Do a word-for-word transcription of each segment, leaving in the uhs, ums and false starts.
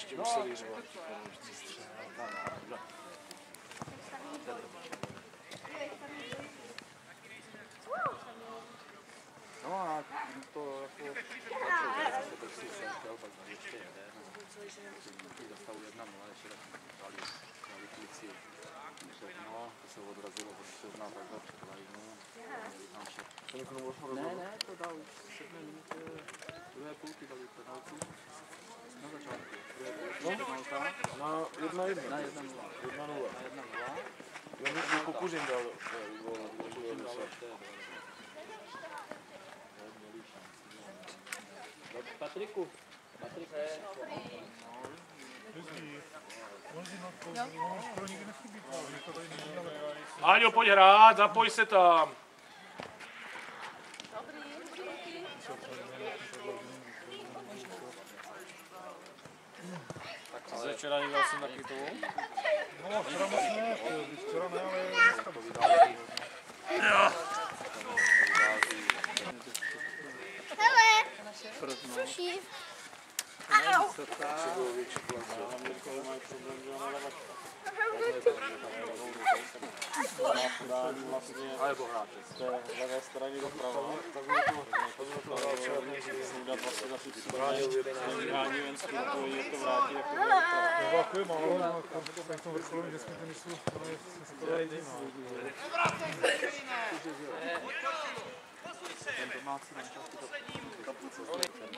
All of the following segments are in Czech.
ještě museli řvat. No a to jako... To si jsem chtěl, pak ještě jede. Dostal jedna nula, ještě tak dali, dali klici. No, to se odrazilo, protože se zná takhle před lajnou. Ne, ne, to dal už sedm minut druhé půlky, dali penaltu. Na začátku. Druhé půlky penalta. Na jedna jedna. Na jedna nula. Jedna nula. Na jedna nula. Já mi Kukuřin dal gól. Kukuřin dal ještě. Patriku. Patrik. Áďo, pojď hrát, zapoj se tam. Tak jsi včera díval jsem na Kytovou? No, včera moc ne, včera ne, ale dneska to vydal. Hele, suši. Au. Alebo hráte. Z té levé strany doprava. Tak bylo to černý, že udat vlastně za si bránil vyhrání jen zkutují, jak to vrátí, jak to bylo doprava. To bylo takový málo, tak v tom vrcholu, že jsme tenisu se skoro jediný. Ten domácí manšaft to kaplice z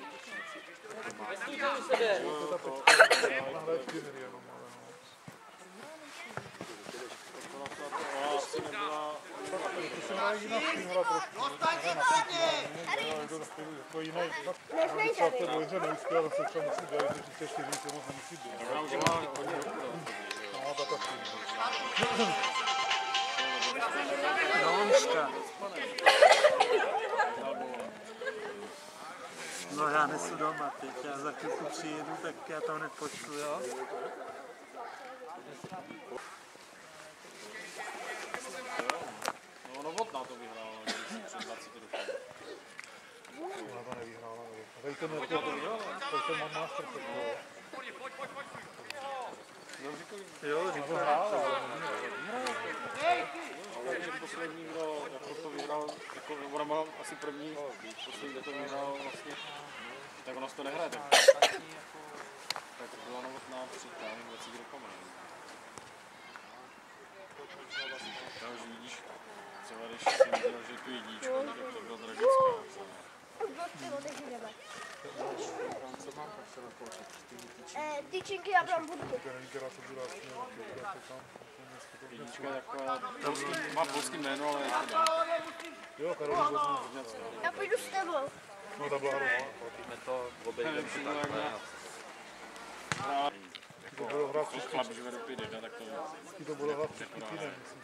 No já nesu doma teď, já za chvilku přijedu, tak já to hned počtu, jo? No Novotná to vyhrála, když před dvaceti roky. Ona to nevyhrála, tady to nevyhrála, to vyhrála, tady to má master football. Jo, když to hrála, ale ten poslední, kdo jako to vyhrál, jako ona má asi první, poslední, kdo to vyhrál vlastně, tak ona se to nehraje, tak, tak byla Novotná při tam dvaceti rokama. Takže vidíš, třeba když jsem viděl, že tu jedničku, tak to bylo tragické. Tyčinky já tam budu. Jednička je taková, má polský jméno, ale je to dá. Jo, Karolina Vozňacká. Já půjdu s tebou. No, ta byla rovná. Víme to, obejdeme to takhle. To bylo hrát přes chlap, že vedu pět jedna, tak to vždycky to bylo hrát přes Putinem, myslím.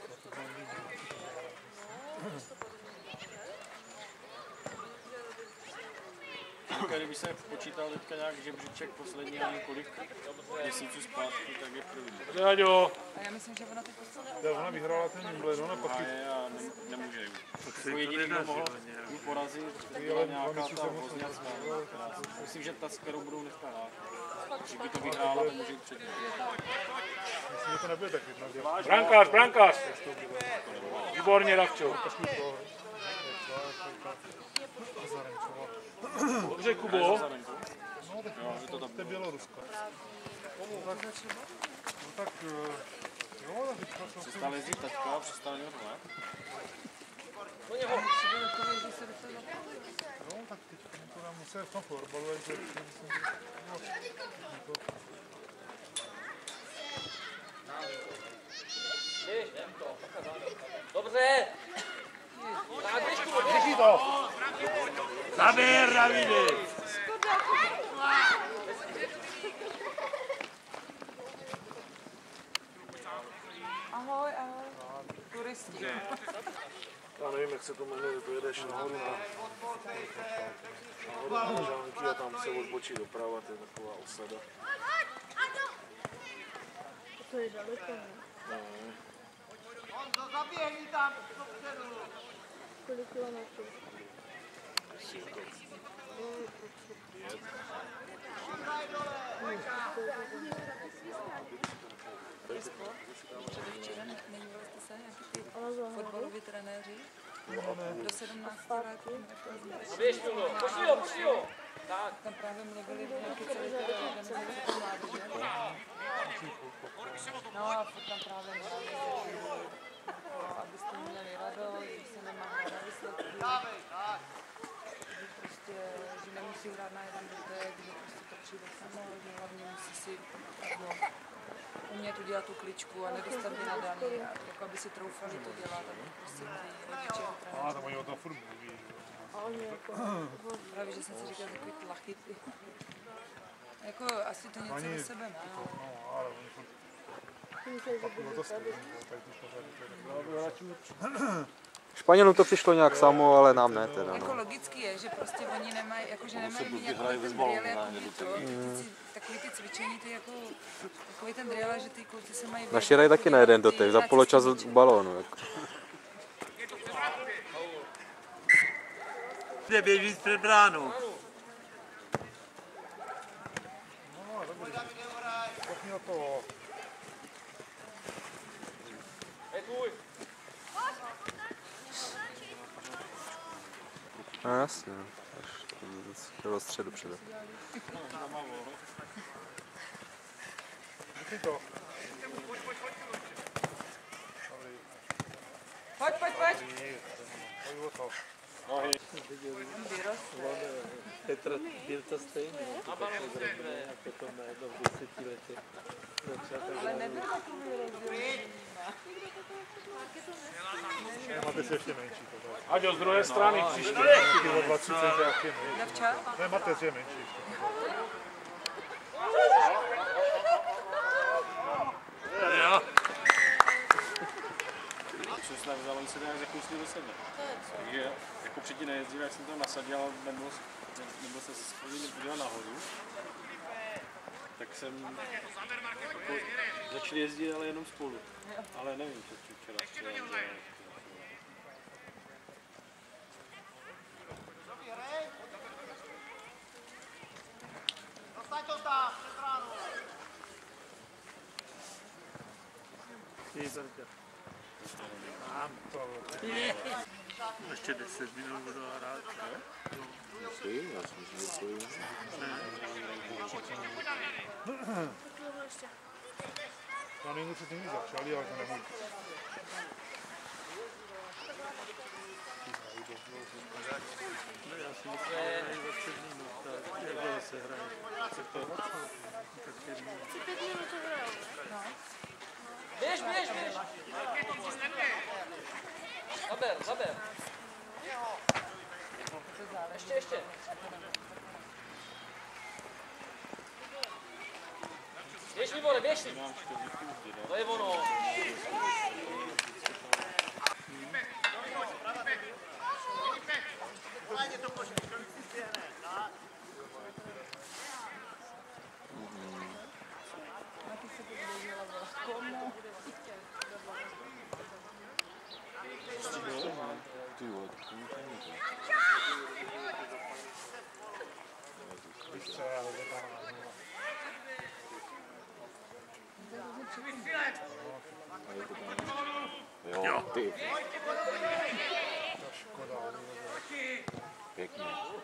Kdyby se počítal teďka nějak žebříček poslední několik měsíců zpátky, tak je první. Áďo. A já myslím, že ona teď posledná. Ona vyhrála ten Wimbledon a pak je a ne, nemůže jít. Jako jediný, kdo mohl ji porazit, byla nějaká ta Vozňacká. Myslím, že ta, s kterou budou dneska hrát. Když by to vyhrála, tak může jít před ní. Myslím, že to nebude tak jedna. Brankář, brankář. Výborně, Ravčo. Dobře, Kubo. No, tak to je Bělorusko. No tak, jo, tak teďka to... Přestal jezdit taťka, přestal něho hled. No, tak teďka to nám musí v tom florbalu, že... Dobře! Drží to! Zaběr, Davide! Ahoj, ahoj. Turisti. Já nevím, jak se to jmenuje, to jedeš nahoru na... nahoru na žánky a tam se odbočí doprava, to je taková osada. To je daleko. Ne. Zaběhni tam dopředu. Kolik kilometrů? Předevčera nejmívali jste se nějaký ty fotbaloví trenéři do sedmnácti let. Pošli ho, pošli ho! Tam právě mluvili o nějaké celé té organizace pro mládeže. No a furt tam právě mluvili, abyste měli radost, že se nemá hrát na výsledky, že prostě, že nemusí hrát na jeden dotek, že prostě to přijde samo, že hlavně musí si no, umět udělat tu kličku a nedostat vynadaný, jako aby si troufali to dělat, aby prostě ty rodiče ho trénovali. A tam oni o tom furt mluví. Právě, že jsem si říkal takový tlachy, ty. Jako asi to něco do sebe má. No, ale oni furt pakují to stejně, tady ty pořady. Španělům to přišlo nějak samo, ale nám ne teda. Jako No. logický je, že prostě oni nemají, jako že nemají mít nějaký ten drill, jako my to, ty, takový ty cvičení, ty jako, takový ten drill, že ty kluci se mají... Naši hrají taky na jeden dotek, za poločas u balónu. Jako. Kde běží před bránu. No, dobrý. Kopni o to. No jasně, až do středu přede. Vypni to. Pojď, pojď, pojď! Pojď o to. Petr byl to stejný, to takhle zrobené a potom najednou v deseti letech začal Ale takhle. nebyl takový rozdíl. Máte se ještě menší. Aďo, z druhé strany příště. Kilo dvacet centimetrů jak je menší. Davča? Ne, Matec je menší ještě. Jo. Co jsme vzal, on se nějak zakousli do sebe. Takže jako předtím nejezdil, jak jsem tam nasadil, ale nebyl, nebyl se schodil podívat nahoru. Tak jsem jako, začali jezdit, ale jenom spolu. Ale nevím, co včera. včera Mám to. Ještě deset minut budu hrát. Já si myslím, že Já nevím, co tím začali, ale to nemůžu. No já si myslím, že dvacet minut, tak jak dlouho se hraje? Tak pět minut. Běž, běž, běž! Zaber, zaber! Ještě, ještě! Běž, Libore, běž! To je ono! Jo, ty. Pěkně.